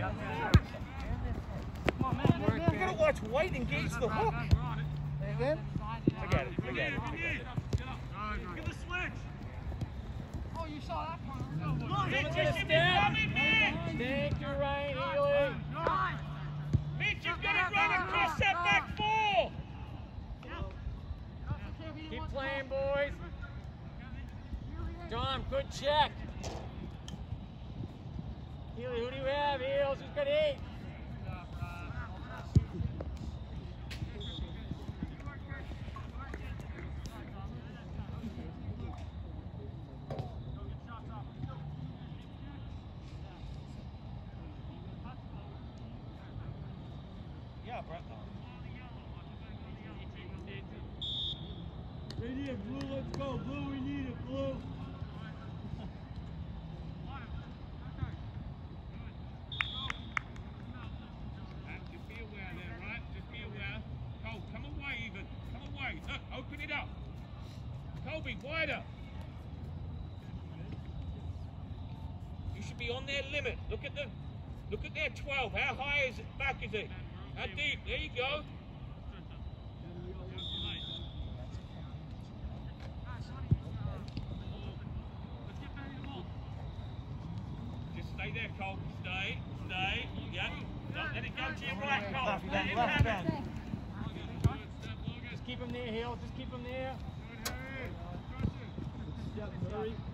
You gotta watch White engage the hook. Again? Forget it. Forget it. Give the switch. Oh, you saw that one. Mitch, Take your right, Ely. Mitch, you've got to run across that back four. Keep playing, boys. Tom, good check. Healy, who do you have? Heels, who's got 8? Yeah, Brett. Right here, Blue, let's go. Blue, we need it, Blue. Just be aware there, right? Just be aware. Cole, come away even. Come away. Look, open it up. Colby, wider. You should be on their limit. Look at their 12. How high is it? Back is it? How deep? There you go. Just stay there, Cole. Stay. Yeah. Don't let it go to your right, Cole. Let it happen. Just keep him there, Hill. Just keep him there. Murray.